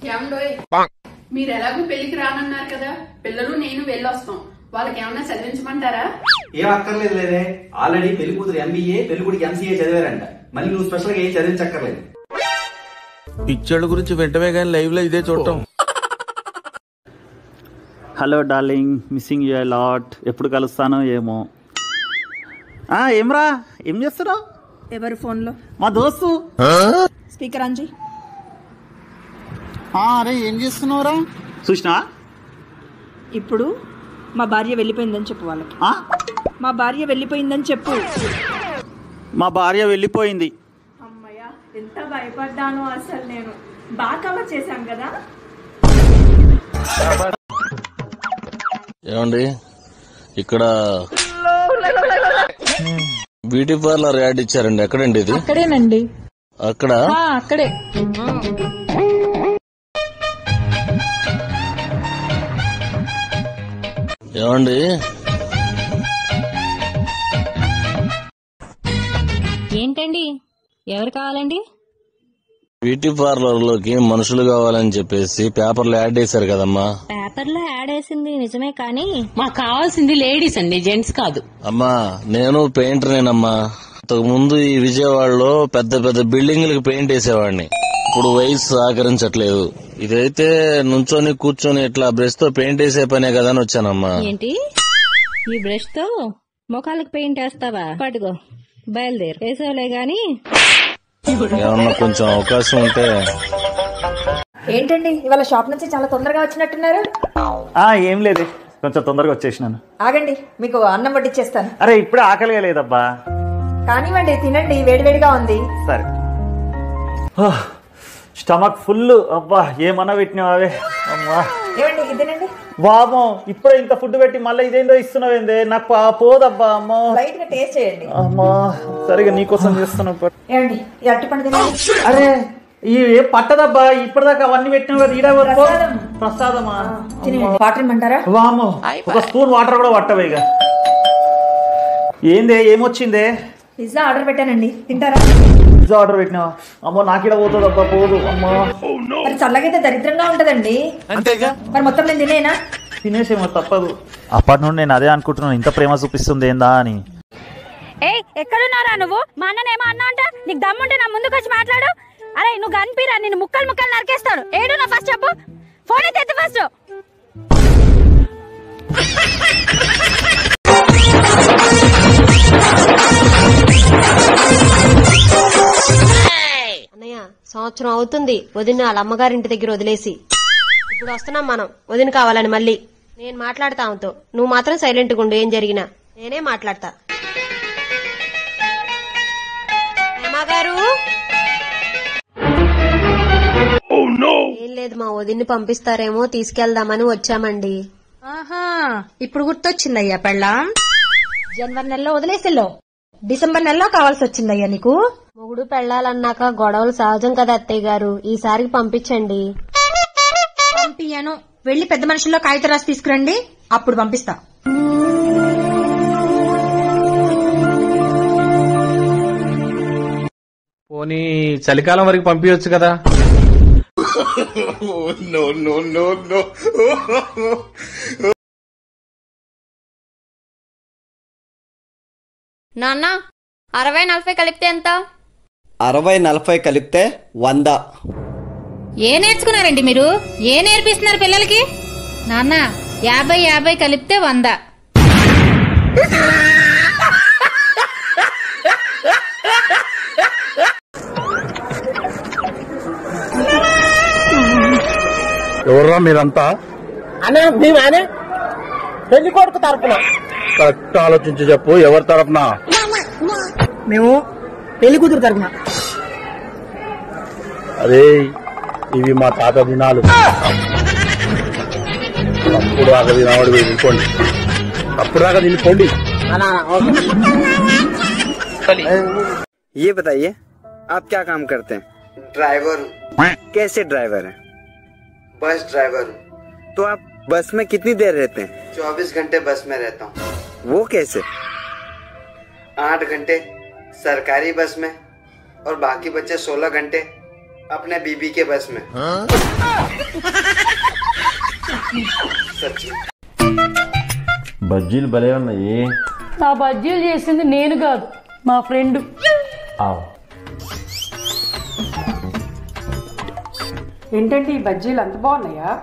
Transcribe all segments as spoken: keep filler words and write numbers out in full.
మీరు ఎలాగో పెళ్లికి రానన్నారు కదా, పిల్లలు నేను వెళ్ళొస్తాం, వాళ్ళకి ఏమన్నా చదివించమంటారా? ఏం అక్కర్లేదు లేదే, ఆల్రెడీ పెళ్లి కూతురు ఎంబీఏ పెళ్లి కొడుకు ఎంసీఏ చదివారంట, మళ్ళీ నువ్వు స్పెషల్ గా ఏం చదివించక్కర్లేదు. పిక్చర్ల గురించి వెంటనే కానీ లైవ్ లో ఇదే చూడటం. Hello darling, missing you lot. ఎప్పుడు కలుస్తానో ఏమో. ఏమ్రా, ఏం చేస్తున్నావు? ఎవరు ఫోన్లో? మా దోస్తు. స్పీకర్ అంజీ. అరే ఏం చేస్తున్నావురా? చూసినా? ఇప్పుడు మా భార్య వెళ్ళిపోయిందని చెప్పు వాళ్ళకి. మా భార్య వెళ్ళిపోయిందని చెప్పు. మా భార్య వెళ్ళిపోయింది. అమ్మయ్య, ఎంత భయపడ్డానో అసలు. నేను బాగా కవర్ చేశాను కదా. ఏమండి, ఇక్కడ బ్యూటీ పార్లర్ యాడ్ ఇచ్చారండి, ఎక్కడండి ఇది? అక్కడేనండి. అక్కడ అక్కడే. ఏమండి, ఏంటండి, ఎవరు కావాలండి? బ్యూటీ పార్లర్ లోకి మనుషులు కావాలని చెప్పేసి పేపర్లో యాడ్ చేశారు కదమ్మా. పేపర్లో యాడ్ వేసింది నిజమే, కానీ మాకు కావాల్సింది లేడీస్ అండి, జెంట్స్ కాదు. అమ్మా, నేను పెయింటర్ నేనమ్మా. ఇంతకు ముందు ఈ విజయవాడలో పెద్ద పెద్ద బిల్డింగ్లకు పెయింట్ వేసేవాడిని. ఇప్పుడు వయసు సహకరించట్లేదు. ఇదైతే నుంచొని కూర్చొని ఇట్లా బ్రష్ తో పెయింట్ వేసే పనే కదా అని వచ్చానమ్మా. ఏంటి, ఈ బ్రష్ తో ముఖాలకు పెయింట్ వేస్తావా? పట్టుకో, బయలుదేరు. వేసేవలే గాని ఏమన్నా కొంచెం అవకాశం ఉంటే. ఏంటండి, ఇవాళ షాప్ నుంచి చాలా తొందరగా వచ్చినట్టున్నారు? ఏం లేదు, కొంచెం తొందరగా వచ్చేసినాను. ఆగండి, మీకు అన్నం వడ్డిచ్చేస్తాను. అరే ఇప్పుడే ఆకలిగా లేదబ్బా. కానివ్వండి, తినండి, వేడివేడిగా ఉంది. సరే. Stomach full. అబ్బా, ఏమన్నా పెట్టినావే. అమ్మా, ఏమండి, ఇది తినండి. వామో, ఇప్పుడే ఇంత ఫుడ్ పెట్టి మళ్ళీ ఇదేందో ఇస్తున్నావేందే? నాకు పోదబ్బా. అమ్మా, లైట్ గా టేస్ట్ చేయండి. అమ్మా, సరిగా నీకోసం చేస్తున్నా. ఏమండి, ఈ అరటిపండు తినండి. అరే ఏ పట్టదబ్బా, ఇప్పటిదాకా అవన్నీ పెట్టిన ప్రసాదమా? వాటర్ ఇమ్మంటారా? వామో, ఒక స్పూన్ వాటర్ కూడా పట్టవే. ఇక ఏందే, ఏమొచ్చిందే? పిజ్జా ఆర్డర్ పెట్టానండి, తింటారా? పిజ్జా ఆర్డర్ పెట్టినావా? అమ్మో, నాకిడ పోతుంది అబ్బా. పోదు. అమ్మా, మరి చల్లగైతే దరిద్రంగా ఉంటదండి. అంతేగా, మరి మొత్తం నేను తినేనా? తినేసేమో, తప్పదు. అప్పటి నుండి నేను అదే అనుకుంటున్నాను, ఇంత ప్రేమ చూపిస్తుంది ఏందా అని. ఏ ఎక్కడున్నారా నువ్వు? మా అన్ననేమో అన్నా అంట, నీకు దమ్ముంటే నా ముందుకు వచ్చి మాట్లాడు. అరే నువ్వు కనిపిరా, నేను ముక్కలు ముక్కలు నరికేస్తాడు. ఏడు నా ఫస్ట్ చెప్పు, ఫోన్ అయితే ఎత్తి ఫస్ట్. అన్నయ్య, సంవత్సరం అవుతుంది వదిన వాళ్ళ అమ్మగారింటి దగ్గర వదిలేసి. ఇప్పుడు వస్తున్నాం మనం వదిన కావాలని. మళ్ళీ నేను మాట్లాడతా ఆమెతో, నువ్వు మాత్రం సైలెంట్ గా ఉండు, ఏం జరిగినా నేనే మాట్లాడతా. అమ్మగారు, ఏం లేదు, మా వదిన్ని పంపిస్తారేమో తీసుకెళ్దామని వచ్చామండి. ఆహా, ఇప్పుడు గుర్తొచ్చిందయ్యా పెళ్ళాం. జనవరి నెలలో వదిలేసిలో డిసెంబర్ నెలలో కావాల్సి వచ్చిందయ్యా నీకు. మొగుడు పెళ్ళాలన్నాక గొడవలు సహజం కదా అత్తయ్య గారు, ఈసారికి పంపించండి. పంపియను, వెళ్లి పెద్ద మనుషుల్లో కాగితం రాసి తీసుకురండి, అప్పుడు పంపిస్తా. పోనీ చలికాలం వరకు పంపించచ్చు కదా. నాన్న, అరవై నలభై కలిపితే ఎంత? అరవై నలభై కలిపితే వంద. ఏ నేర్చుకున్నారండి మీరు? ఏ నేర్పిస్తున్నారు పిల్లలకి? నాన్న, యాభై యాభై కలిపితే వంద. ఎవర్రా మీరంతా? అనే మేమానే పెళ్లి కొడుకు తరపున. కరెక్ట్ ఆలోచించి చెప్పు, ఎవరి తరపున? మేము పెళ్లి కూతురు తరపున. అరే, ఇవి మా తాత దినాలు. అప్పుడు దాకా తినవాడు తినుకోండి, అప్పుడు దాకా తినుకోండి. ये बताइए, आप क्या काम करते हैं? ड्राइवर हूँ। कैसे ड्राइवर है? बस ड्राइवर हूँ। तो आप बस में कितनी देर रहते हैं? चौबीस घंटे बस में रहता हूँ। वो कैसे? आठ घंटे सरकारी बस में और बाकी बचे सोलह घंटे अपने बीबी के बस में। सच्ची బజ్జీలు భలే ఉన్నాయి. ఆ బజ్జీలు చేసింది నేను కాదు, మా ఫ్రెండ్. ఏంటంటే ఈ బజ్జీలు అంత బాగున్నాయా?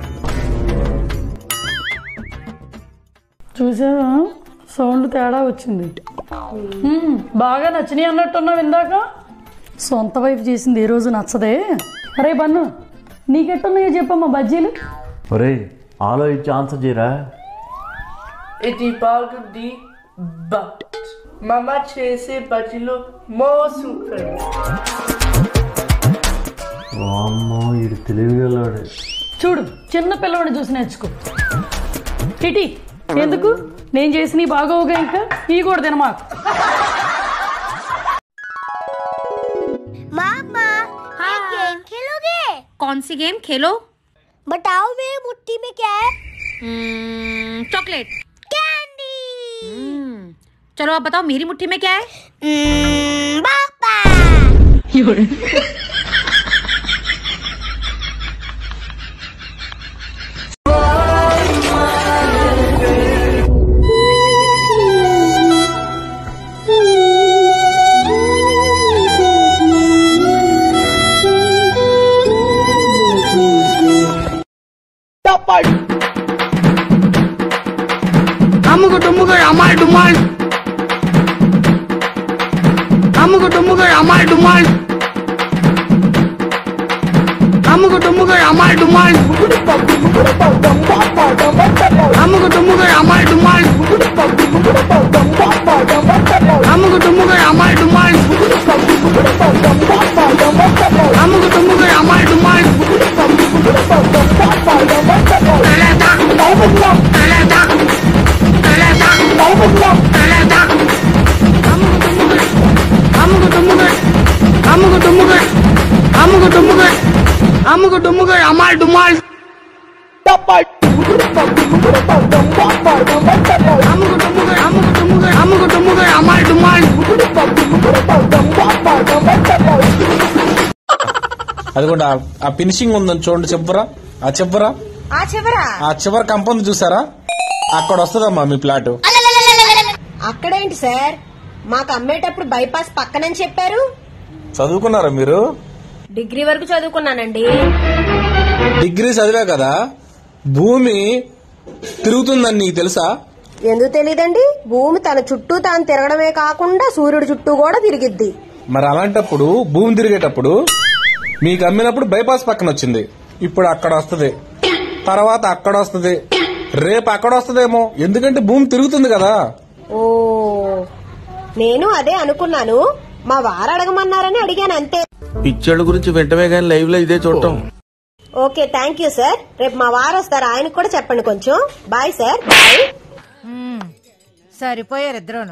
చూసావా, సౌండ్ తేడా వచ్చింది. బాగా నచ్చినాయి అన్నట్టున్నావు ఇందాక. సొంత వైపు చేసింది ఏ రోజు నచ్చదే. అరే బన్ను, నీకెట్టున్నాయో చెప్పమ్మా బజ్జీలు. ఒరే ఆలోచించి ఆన్సర్ చేయరా. ఇది బాగుంది బట్ మమ్మ చేసే బజ్జీలు మో సూపర్. అమ్మో ఇది తెలివిగలవాడు. చూడు, చిన్న పిల్లవాడిని చూసి నేర్చుకో. టిటి, ఎందుకు నేను చేసిన బాగోవుగా ఇంకా ఈ కూడా తినమాకు. मामा हाँ गेम खेलोगे? कौन सी गेम खेलो? बताओ मेरी मुट्ठी में क्या है? चॉकलेट। कैंडी। चलो अब बताओ मेरी मुट्ठी में क्या है? पापा। అమ్ముకు డుమ్ముకు అమ్మాయి డుమ్మాల్, అమ్ముకు డుమ్ముకు అమ్మాయి డుమ్మాల్, అమ్ముకు డుమ్ముకు అమ్మాయి డుమ్మాల్, అమ్ముకు డుమ్ముకు అమ్మాయి డుమ్మాల్, అమ్ముకు డుమ్ముకు అమ్మాయి డుమ్మాల్, అమ్ముకు డుమ్ముకు అమ్మాయి డుమ్మాల్. అమ్ముకు డుమ్ముకు అమ్ముకు డుమ్ముకు అమ్ముకు డుమ్ముకు అమ్మాయి డుమ్మాల్, అమ్ముకు డుమ్ముకు అమ్ముకు డుమ్ముకు అమ్ముకు డుమ్ముకు అమ్మాయి డుమ్మాల్. అదిగోండి ఆ ఫినిషింగ్ ఉందని చూడండి, చివరా ఆ చివరా ఆ చివరా ఆ చివర కంపౌండ్ చూసారా, అక్కడ వస్తుందమ్మా మీ ప్లాట్. అక్కడేంటి సార్, మాకు అమ్మేటప్పుడు బైపాస్ పక్కనని చెప్పారు. చదువుకున్నారా మీరు? డిగ్రీ వరకు చదువుకున్నానండి. డిగ్రీ చదివా కదా, భూమి తిరుగుతుందని నీకు తెలుసా? ఎందుకు తెలీదండి, భూమి తన చుట్టూ తాను తిరగడమే కాకుండా సూర్యుడి చుట్టూ కూడా తిరిగిద్ది. మరి అలాంటప్పుడు భూమి తిరిగేటప్పుడు మీకు అమ్మినప్పుడు బైపాస్ పక్కన వచ్చింది, ఇప్పుడు అక్కడ వస్తుంది, తర్వాత అక్కడ వస్తుంది, రేపు అక్కడ వస్తుందేమో, ఎందుకంటే భూమి తిరుగుతుంది కదా. ఓ నేను అదే అనుకున్నాను, మా వారు అడగమన్నారని అడిగాను అంతే. పిచ్చోళ్ళ గురించి వెంటనే కానీ లైవ్ లో ఇదే చూడటం. ఓకే థ్యాంక్ యూ సార్, రేపు మా వారు వస్తారు, ఆయనకు కూడా చెప్పండి కొంచెం. Bye sir. బాయ్. సరిపోయారు ఇద్దరును.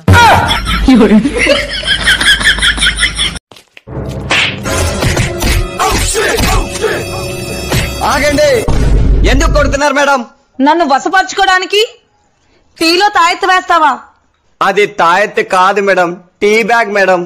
ఆగండి, ఎందుకు కొడుతున్నారు మేడం? నన్ను వశపరచుకోవడానికి టీలో తాయెత్తు వేస్తావా? అది తాయెత్తు కాదు మేడం, టీ బ్యాగ్ మేడం.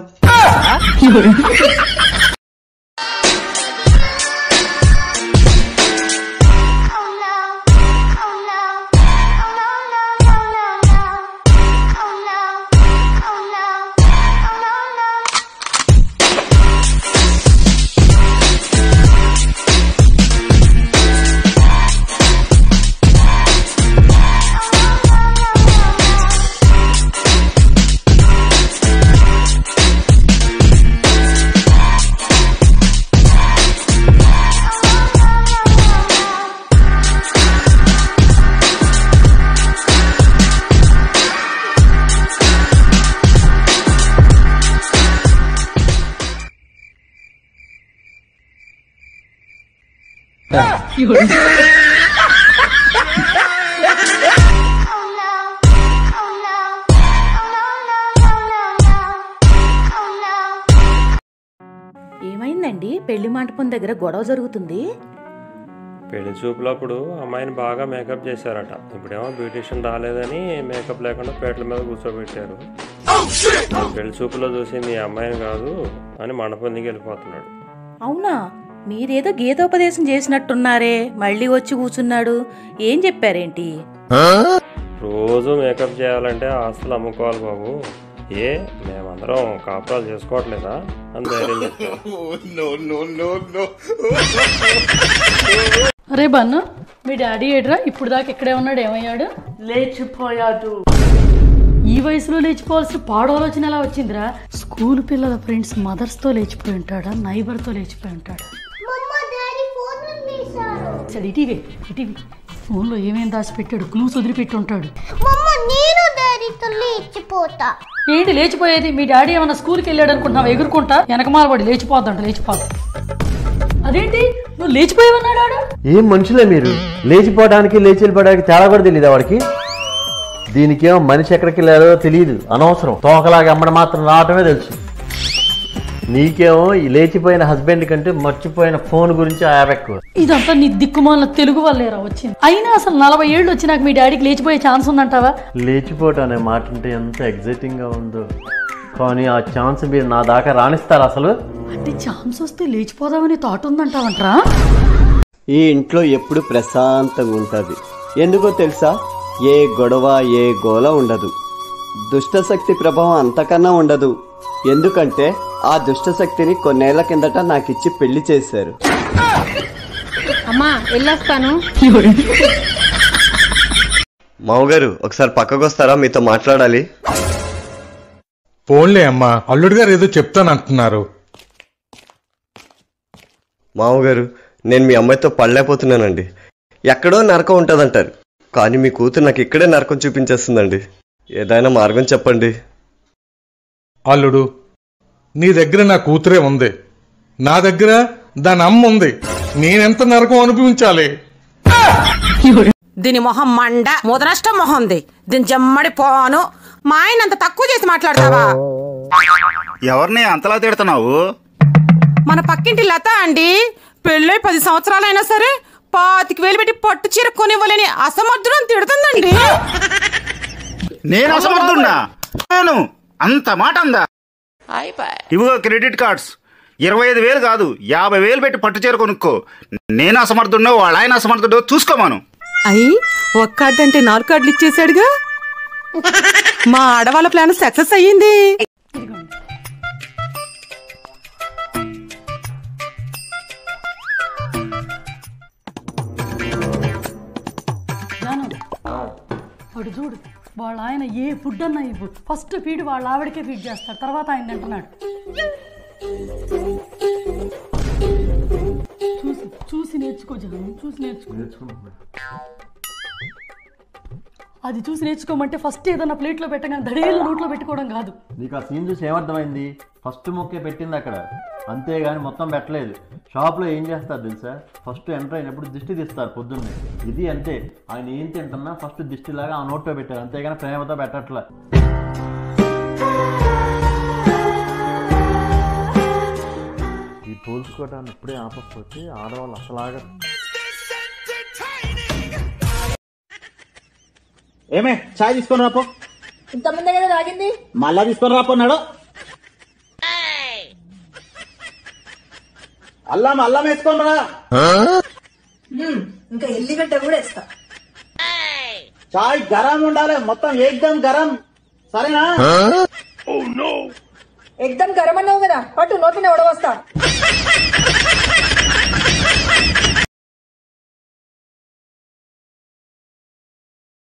ఏమైందండి, పెళ్లి మంటపం దగ్గర గొడవ జరుగుతుంది. పెళ్లి చూపులప్పుడు అమ్మాయిని బాగా మేకప్ చేశారట, ఇప్పుడేమో బ్యూటిషియన్ రాలేదని మేకప్ లేకుండా పేటల మీద కూర్చోబెట్టారు. పెళ్లి చూపులో చూసింది ఈ అమ్మాయిని కాదు అని మండపం దిగి వెళ్ళిపోతున్నాడు. అవునా? మీరేదో గీతోపదేశం చేసినట్టున్నారే, మళ్ళీ వచ్చి కూర్చున్నాడు. ఏం చెప్పారేంటి? రోజు మేకప్ చేయాలంటే ఆస్తులు అమ్ముకోవాలి బాబు. ఏ మేమందరం కాపురాలు చేసుకోవట్లేదా అని ధైర్యం చెప్తాను. అరే బన్ను, మీ డాడీ ఏడ్రా? ఇప్పుడు దాకా ఇక్కడే ఉన్నాడు, ఏమయ్యాడు? లేచిపోయాడు. ఈ వయసులో లేచిపోవాల్సిన పాడు ఆలోచన ఎలా వచ్చిందిరా? స్కూల్ పిల్లల ఫ్రెండ్స్ మదర్స్ తో లేచిపోయి ఉంటాడా, నైబర్ తో లేచిపోయి ఉంటాడా? ఇటీవే ఇటీవీ ఫోన్ లో ఏమేం దాచిపెట్టాడు, క్లూస్ వదిలిపెట్టి ఉంటాడు. ఏంటి లేచిపోయేది? మీ డాడీ ఏమన్నా స్కూల్కి వెళ్ళాడు అనుకుంటున్నావు? ఎగురుకుంటా వెనకమాలబడి లేచిపోద్దంట, లేచిపోద్దు. అదేంటి నువ్వు లేచిపోయావన్నాడు? ఏం మనుషులే మీరు, లేచిపోవడానికి లేచి వెళ్ళిపోవడానికి తేడా కూడా తెలియదు వాడికి. దీనికేమో మనిషి ఎక్కడికి వెళ్ళారో తెలియదు, అనవసరం. తోకలాగా అమ్మడం మాత్రం రావటమే తెలుసు. నీకేమో ఈ లేచిపోయిన హస్బెండ్ కంటే మర్చిపోయిన ఫోన్ గురించి ఆ యాప్ ఎక్కువ. ఇదంతా నీ దిక్కుమాల తెలుగు వల్లేరా వచ్చింది. అయినా అసలు నలభై ఏళ్ళు వచ్చి నాకు మీ డాడీకి లేచిపోయే ఛాన్స్ ఉందంటావా? లేచిపోవటం అనే మాట అంటే ఎంత ఎగ్జైటింగ్ గా ఉందో, కానీ ఆ ఛాన్స్ మీరు నా దాకా రాణిస్తారు అసలు? అంటే ఛాన్స్ వస్తే లేచిపోదామని థాట్ ఉందంటావంటరా? ఈ ఇంట్లో ఎప్పుడు ప్రశాంతంగా ఉంటది. ఎందుకో తెలుసా? ఏ గొడవ ఏ గోల ఉండదు. దుష్టశక్తి ప్రభావం అంతకన్నా ఉండదు. ఎందుకంటే ఆ దుష్టశక్తిని కొన్నేళ్ల కిందట నాకిచ్చి పెళ్లి చేశారు. అమ్మా వెళ్ళొస్తాను. మామగారు ఒకసారి పక్కకు వస్తారా, మీతో మాట్లాడాలి. ఫోన్లే అమ్మా, అల్లుడు గారు ఏదో చెప్తానంటున్నారు. మామగారు నేను మీ అమ్మాయితో పడలేకపోతున్నానండి. ఎక్కడో నరకం ఉంటుందంటారు, కానీ మీ కూతురు నాకు ఇక్కడే నరకం చూపించేస్తుందండి. ఏదైనా మార్గం చెప్పండి. అల్లుడు, నీ దగ్గర నా కూతురే ఉంది, నా దగ్గర దాని అమ్మ ఉంది. నేనెంత నరకం అనుభవించాలి? దీని మొహం మండ, ముదనష్టం మొహం ఉంది. దీని జమ్మడి పోను. మా ఆయన అంత తక్కువ చేసి మాట్లాడతావా? ఎవరిని అంతలా తిడుతున్నావు? మన పక్కింటి లత అండి, పెళ్ళై పది సంవత్సరాలైనా సరే పాతికి వేలు పెట్టి పట్టు చీర కొనివ్వలేని అసమర్థుడు తిడుతుందండి. నేను అసమర్థున్నా? నేను అంత మాట అందా? ఇవిగో క్రెడిట్ కార్డ్స్, ఇరవై ఐదు వేలు కాదు యాభై వేలు పెట్టి పట్టు చీర కొనుక్కో. నేను అసమర్థుడో వాళ్ళ ఆయన అసమర్థుడో చూసుకోమాను. అయ్యి ఒక కార్డు అంటే నాలుగు కార్డులు ఇచ్చేసాడుగా. మా ఆడవాళ్ళ ప్లాన్ సక్సెస్ అయ్యింది. వాడు చూడు, వాళ్ళ ఆయన ఏ ఫుడ్ అన్నా ఇవ్వు, ఫస్ట్ ఫీడ్ వాళ్ళ ఆవిడకే ఫీడ్ చేస్తాడు, తర్వాత ఆయన తింటున్నాడు. చూసి చూసి నేర్చుకో జగన్, చూసి నేర్చుకో. అది చూసి నేర్చుకోమంటే ఫస్ట్ ఏదన్నా ప్లేట్లో పెట్టగానే దడేళ్ళు నోట్లో పెట్టుకోవడం కాదు. నీకు ఆ సీన్ చూసి ఏమర్థమైంది? ఫస్ట్ మొక్కే పెట్టింది అక్కడ, అంతేగాని మొత్తం పెట్టలేదు. షాప్లో ఏం చేస్తారు తెలుసా? ఫస్ట్ ఎంటర్ అయినప్పుడు దిష్టి తీస్తారు పొద్దున్నే. ఇది అంతే, ఆయన ఏం తింటున్నా ఫస్ట్ దిష్టిలాగా ఆ నోట్లో పెట్టారు, అంతేగాని ప్రేమతో పెట్టట్లా. ఈ పోల్చుకోవటాన్ని ఇప్పుడే ఆపకపోతే ఆడవాళ్ళు అసలాగా. ఏమే చాయ్ తీసుకొని రాపో. ఇంతమంది కదా తాగింది, మళ్ళా తీసుకొని రాపోన్నాడు. అల్లం అల్లం వేసుకొని రా. ఇంకా ఎల్లిగడ్డ కూడా వేస్తా. చాయ్ గరం ఉండాలి, మొత్తం ఏకదం గరం, సరేనా? ఎగ్దం గరం అన్నావు కదా, పట్టు నోటిని వడవస్తా.